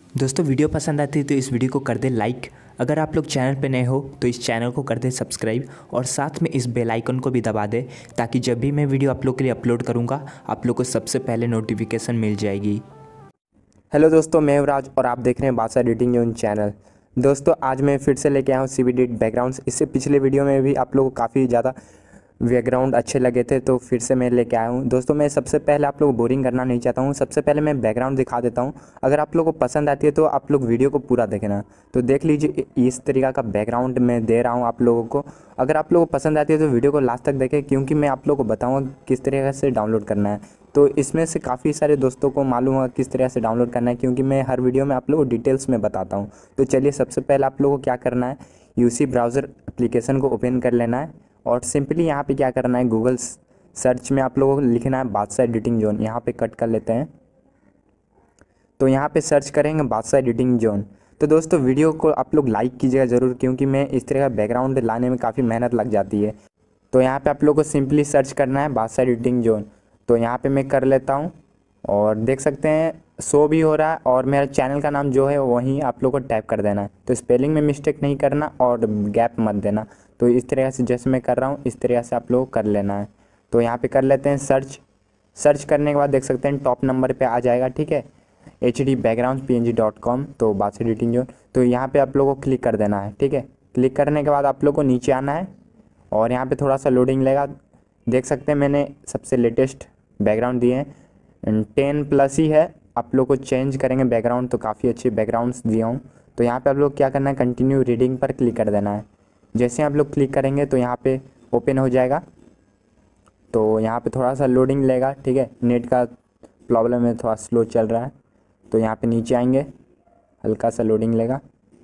दोस्तों वीडियो पसंद आती है तो इस वीडियो को कर दे लाइक। अगर आप लोग चैनल पे नए हो तो इस चैनल को कर दे सब्सक्राइब और साथ में इस बेल आइकन को भी दबा दे ताकि जब भी मैं वीडियो आप लोग के लिए अपलोड करूँगा आप लोग को सबसे पहले नोटिफिकेशन मिल जाएगी। हेलो दोस्तों, मैं युवराज और आप देख रहे हैं बादशाह एडिटिंग जोन चैनल। दोस्तों आज मैं फिर से लेके आया हूँ CVD बैकग्राउंड्स। इससे पिछले वीडियो में भी आप लोगों को काफ़ी ज़्यादा बैकग्राउंड अच्छे लगे थे तो फिर से मैं लेके आया हूँ। दोस्तों मैं सबसे पहले आप लोग को बोरिंग करना नहीं चाहता हूँ। सबसे पहले मैं बैकग्राउंड दिखा देता हूँ। अगर आप लोगों को पसंद आती है तो आप लोग वीडियो को पूरा देखना। तो देख लीजिए इस तरीक़ा का बैकग्राउंड मैं दे रहा हूँ आप लोगों को। अगर आप लोगों को पसंद आती है तो वीडियो को लास्ट तक देखें, क्योंकि मैं आप लोगों को बताऊँगा किस तरीके से डाउनलोड करना है। तो इसमें से काफ़ी सारे दोस्तों को मालूम होगा किस तरह से डाउनलोड करना है, क्योंकि मैं हर वीडियो में आप लोगों को डिटेल्स में बताता हूँ। तो चलिए सबसे पहले आप लोगों को क्या करना है, UC ब्राउज़र एप्लीकेशन को ओपन कर लेना है और सिंपली यहाँ पे क्या करना है, गूगल सर्च में आप लोगों को लिखना है बादशाह एडिटिंग जोन। यहाँ पे कट कर लेते हैं। तो यहाँ पे सर्च करेंगे बादशाह एडिटिंग जोन। तो दोस्तों वीडियो को आप लोग लाइक कीजिएगा ज़रूर, क्योंकि मैं इस तरह का बैकग्राउंड लाने में काफ़ी मेहनत लग जाती है। तो यहाँ पे आप लोग को सिंपली सर्च करना है बादशाह एडिटिंग जोन। तो यहाँ पे मैं कर लेता हूँ और देख सकते हैं शो भी हो रहा है और मेरा चैनल का नाम जो है वहीं आप लोग को टाइप कर देना है। तो स्पेलिंग में मिस्टेक नहीं करना और गैप मत देना। तो इस तरह से जैसे मैं कर रहा हूँ इस तरह से आप लोग को कर लेना है। तो यहाँ पे कर लेते हैं सर्च करने के बाद देख सकते हैं टॉप नंबर पे आ जाएगा, ठीक है, hdbackgroundpng.com। तो बादशाह एडिटिंग जोन। तो यहाँ पे आप लोगों को क्लिक कर देना है, ठीक है। क्लिक करने के बाद आप लोग को नीचे आना है और यहाँ पे थोड़ा सा लोडिंग लेगा। देख सकते हैं मैंने सबसे लेटेस्ट बैकग्राउंड दिए हैं, 10+ ही है। आप लोग को चेंज करेंगे बैकग्राउंड तो काफ़ी अच्छे बैकग्राउंड्स दिया हूँ। तो यहाँ पे आप लोग क्या करना है, कंटिन्यू रीडिंग पर क्लिक कर देना है। जैसे आप लोग क्लिक करेंगे तो यहाँ पे ओपन हो जाएगा। तो यहाँ पे थोड़ा सा लोडिंग लेगा, ठीक है, नेट का प्रॉब्लम है, थोड़ा स्लो चल रहा है। तो यहाँ पे नीचे आएंगे, हल्का सा लोडिंग लेगा।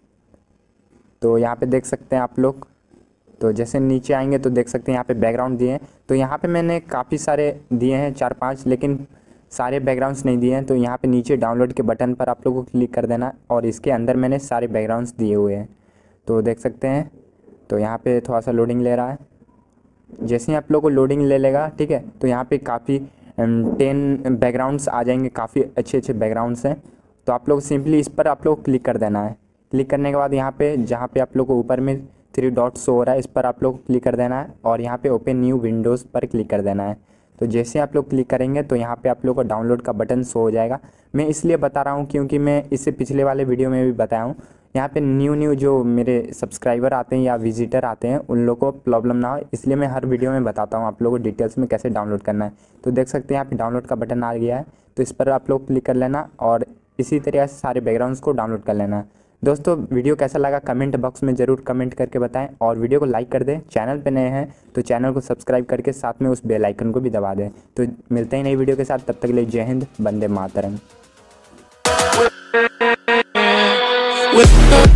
तो यहाँ पे देख सकते हैं आप लोग। तो जैसे नीचे आएंगे तो देख सकते हैं यहाँ पे बैकग्राउंड दिए हैं। तो यहाँ पे मैंने काफ़ी सारे दिए हैं, 4-5, लेकिन सारे बैकग्राउंड्स नहीं दिए हैं। तो यहाँ पे नीचे डाउनलोड के बटन पर आप लोगों को क्लिक कर देना और इसके अंदर मैंने सारे बैकग्राउंड्स दिए हुए हैं। तो देख सकते हैं। तो यहाँ पे थोड़ा सा लोडिंग ले रहा है। जैसे ही आप लोग को लोडिंग ले लेगा, ठीक है, तो यहाँ पे काफ़ी 10 बैकग्राउंड्स आ जाएंगे, काफ़ी अच्छे अच्छे बैकग्राउंड्स हैं। तो आप लोग सिंपली इस पर आप लोग क्लिक कर देना है। क्लिक करने के बाद यहाँ पे जहाँ पे आप लोग को ऊपर में 3 डॉट शो हो रहा है इस पर आप लोग क्लिक कर देना है और यहाँ पे ओपन न्यू विंडोज़ पर क्लिक कर देना है। तो जैसे आप लोग क्लिक करेंगे तो यहाँ पे आप लोग को डाउनलोड का बटन शो हो जाएगा। मैं इसलिए बता रहा हूँ क्योंकि मैं इससे पिछले वाले वीडियो में भी बताया हूँ, यहाँ पे न्यू जो मेरे सब्सक्राइबर आते हैं या विजिटर आते हैं उन लोगों को प्रॉब्लम ना हो, इसलिए मैं हर वीडियो में बताता हूँ आप लोगों को डिटेल्स में कैसे डाउनलोड करना है। तो देख सकते हैं यहाँ पे डाउनलोड का बटन आ गया है। तो इस पर आप लोग क्लिक कर लेना और इसी तरह से सारे बैकग्राउंड्स को डाउनलोड कर लेना। दोस्तों वीडियो कैसा लगा कमेंट बॉक्स में ज़रूर कमेंट करके बताएं और वीडियो को लाइक कर दें। चैनल पे नए हैं तो चैनल को सब्सक्राइब करके साथ में उस बेल आइकन को भी दबा दें। तो मिलते हैं नई वीडियो के साथ, तब तक के लिए जय हिंद, वंदे मातरम।